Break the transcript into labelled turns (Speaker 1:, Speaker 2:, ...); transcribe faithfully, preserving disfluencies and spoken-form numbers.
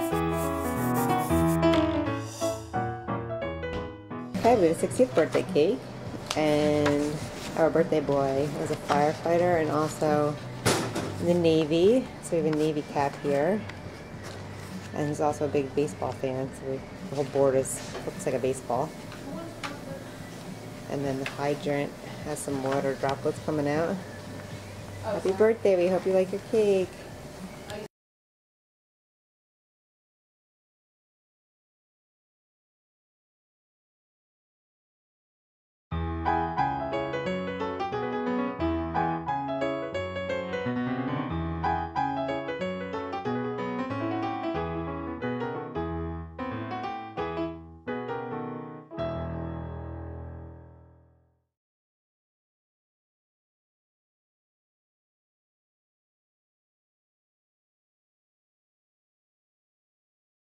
Speaker 1: Okay, we have a sixtieth birthday cake, and our birthday boy was a firefighter and also in the Navy, so we have a Navy cap here. And he's also a big baseball fan, so we, the whole board is looks like a baseball. And then the hydrant has some water droplets coming out. Happy birthday, we hope you like your cake.